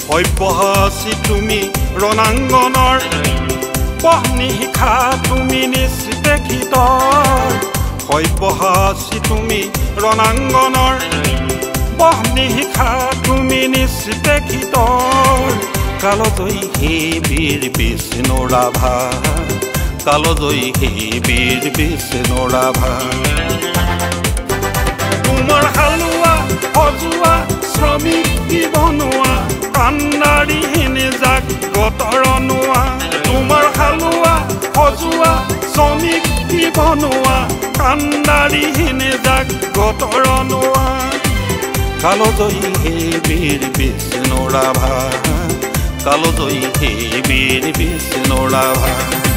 অভ্যাসী তুমি ৰণাংগনৰ পহনি শিখা তুমি নিষ্পেষিত অভ্যাসী তুমি ৰণাংগনৰ পহনি শিখা তুমি নিষ্পেষিত কালজয়ী হে বীৰ বিষ্ণু ৰাভা কালজয়ী হে বীৰ বিষ্ণু ৰাভা তোমাৰ হালোৱা সজোৱা শ্ৰমিক বনোৱা কান্দাৰীহীন জাগতৰণোৱা তোমাৰ হালোৱা সজোৱা শ্ৰমিক বনোৱা কান্দাৰীহীন জাগতৰণোৱা কালজয়ী হে বীৰ বিষ্ণু ৰাভা কালজয়ী হে বীৰ বিষ্ণু ৰাভা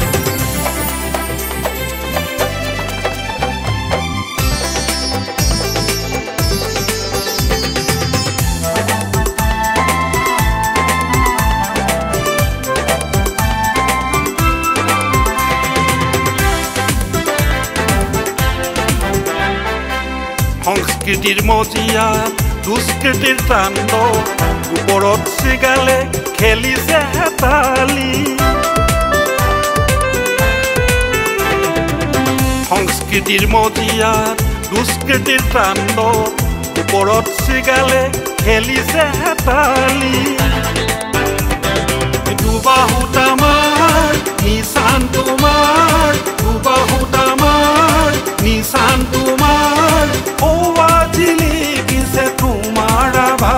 সংস্কৃতিৰ মজিয়া দুষ্কৃতিৰ তাণ্ডৱ ওপৰত চিগালে খেলিছে হেতালি সংস্কৃতিৰ মজিয়া দুষ্কৃতিৰ তাণ্ডৱ ওপৰত চিগালে খেলিছে হেতালি দুবাহুত আমাৰ নিচান তোমাৰ দুবাহুত আমাৰ নিচান তোমাৰ জিলিকিছে তোমাৰ আভা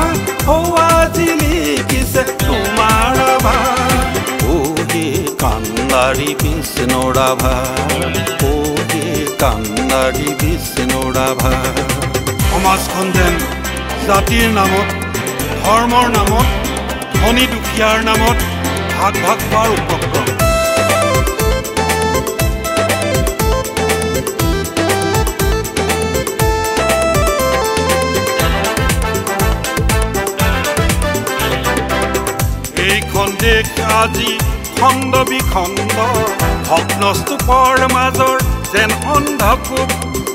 জিলিকিছে তোমাৰ আভা ও হে কান্দাৰী বিষ্ণু ৰাভা ও হে কান্দাৰী বিষ্ণু ৰাভা সমাজখন যেন জাতিৰ নামত ধৰ্মৰ নামত ধনী দুখীয়াৰ নামত ভাগ ভাগ হোৱাৰ উপক্ৰম দেশ আজি খণ্ড বিখণ্ড ভগ্নস্তূপৰ মাজৰ যেন অন্ধকূপ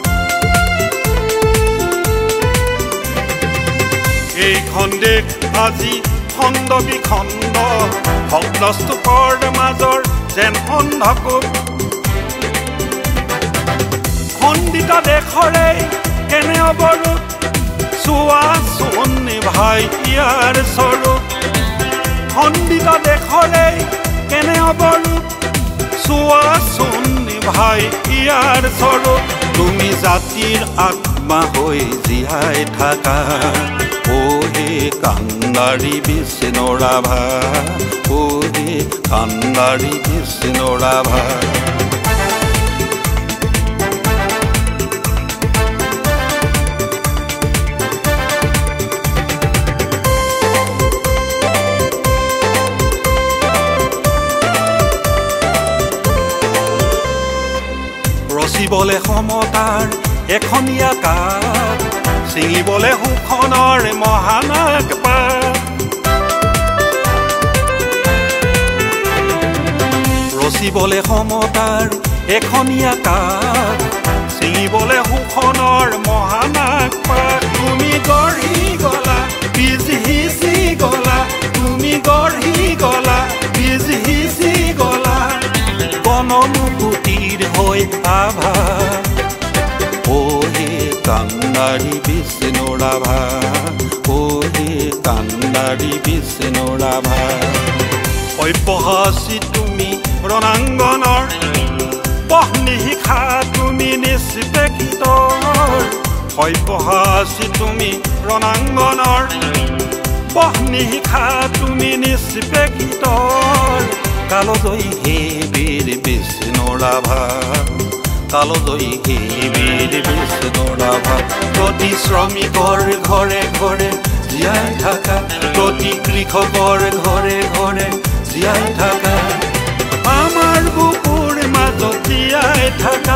এইখন দেশ আজি খণ্ড বিখণ্ড ভগ্নস্তূপৰ মাজৰ যেন অন্ধকূপ খণ্ডিত দেশৰে কেনে অৱৰূপ চোৱাচোন ভাই ইয়াৰ স্বৰূপ খণ্ডিত দেশৰে কেনে অৱৰূপ চোৱাচোন ভাই ইয়াৰ স্বৰূপ তুমি জাতিৰ আত্মা হৈ জীয়াই থাকা ও হে কান্দাৰী বিষ্ণু ৰাভা ও হে কান্দাৰী বিষ্ণু ৰাভা ৰচিবলে সমতাৰ এখনীয়া কাপ ছিঙিবলে সুখনৰ মহানাক পাত ৰচিবলে সমতাৰ এখনীয়া কাপ ছিঙিবলে সুখনৰ মহানাক পাত তুমি গঢ়ি গলা বীজ সিঁচি গলা তুমি গঢ়ি গলা বীজ সিঁচি গলা গণমুকুতিৰ হৈ আভা ও হে কান্দাৰী বিষ্ণু ৰাভা ও হে কান্দাৰী বিষ্ণু ৰাভা অভ্যাসী তুমি ৰণাংগনৰ পহনি শিখা তুমি নিষ্পেষিত অভ্যাসী তুমি ৰণাংগনৰ পহনি শিখা তুমি নিষ্পেষিত কালজয়ী হে বীৰ বিষ্ণু ৰাভা কালজয়ী হে বীৰ বিষ্ণু ৰাভা প্ৰতি শ্ৰমিকৰ ঘৰে ঘৰে জীয়াই থাকা প্ৰতি কৃষকৰ ঘৰে ঘৰে জীয়াই থাকা আমাৰ বুকুৰ মাজত জীয়াই থাকা